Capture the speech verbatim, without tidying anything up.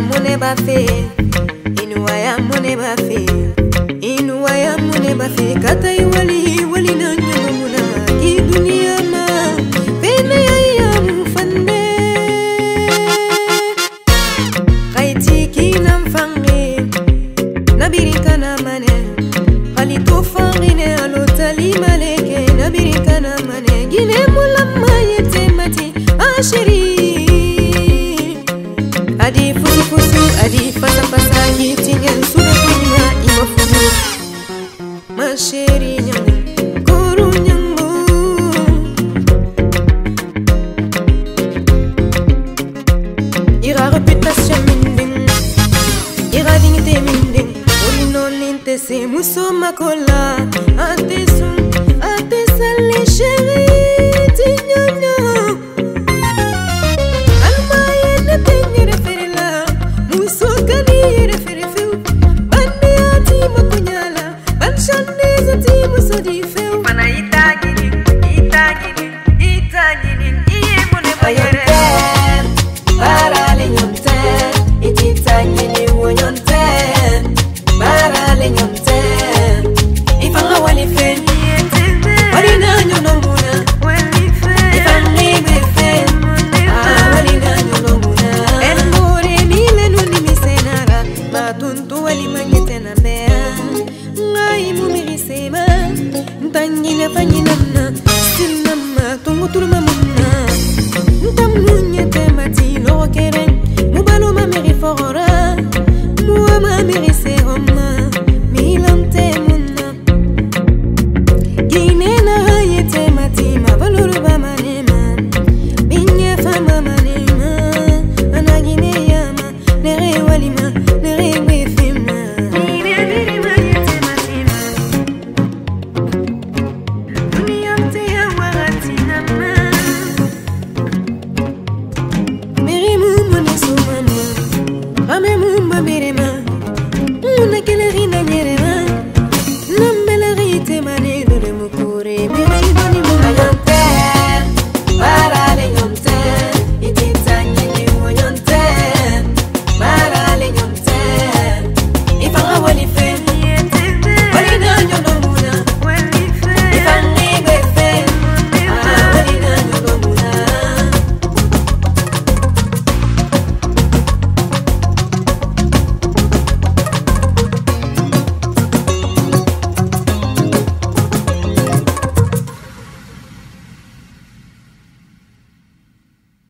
mone bafe, inuaya mone bafe, inuaya mone bafe. Kata iwali wali na nyama muna ki dunia ma, pene ya mufande. Kaiti ki namfange, nabirika na mane, kali tofangine alotali maleke, nabirika na mane, gine mulama yete mati, asheri. Adi fusu fusu, adi fasa fasa, hitinyan suda kuma ima fudu. Ma chérie nyang, kuru nyangbu. Ira réputation minding, ira dignité minding. Oli non linte se muso makola, ate sun, ate sali chérie, tignonyo. Mana itagini, itagini, itagini, iye mone bayere. Barale nyonte, ititagini wonyonte. Barale nyonte, ifanga wali fe. Wali na nyono muna, ifanga ibe fe. Ah, wali na nyono muna. Elmore mile nuni misenara, matuntu wali mangete na mea. Ngai mumirisema. Tanyina fanyinana, sinama tungu turma muna. Ntamunya temati lo keren, mubalo ma meri fora, mua ma meri seroma, milante muna. Ginena haye temati ma valuru ba manema, binye fama manema, anagine yama, nere walima, nere wefema. Meri mu mone so mama, ame mu